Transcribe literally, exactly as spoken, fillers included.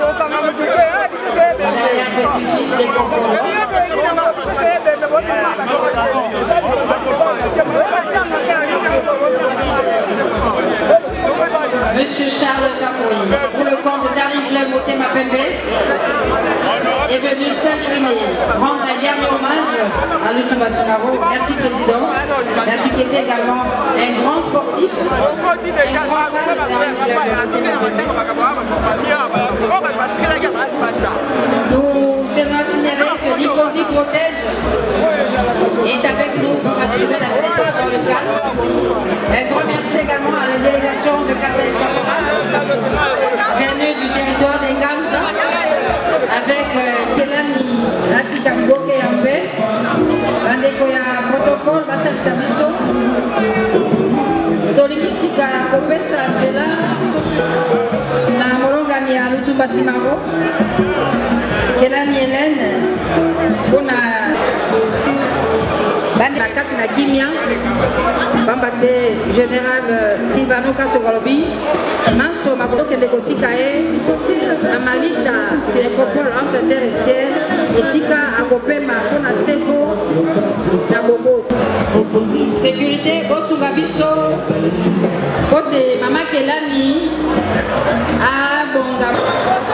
petit-fils des Concours. Monsieur Charles Capoui, pour le compte d'Arrive Motema Pembe, est venu s'incliner, rendre un dernier hommage à Lutumba Simaro. Merci Président. Merci qui était également un grand sportif, un grand fan Nous tenons à signaler que l'Icondi Protège est avec nous pour assurer la sécurité dans le cadre. Un grand merci également à la délégation de Kassai Sambora, venue du territoire des Gamza, avec Kelani Atikamboke Yambe, Bandekoya Protocole, Basel Samiso, Dolimisika Kopesa Sela, na Morongani à Lutumba Simaro, Kelani Hélène, on a Bande la carte na Kimia, Bambate Général Silvano Kasogolobi, Manso Maboke de Gotikae, Amalita qui est coupole entre terre et ciel, et Sika Akopema Kona Seko, Nabobo. Sécurité, Bosungabiso, côté Mama Kelani, à Bonga.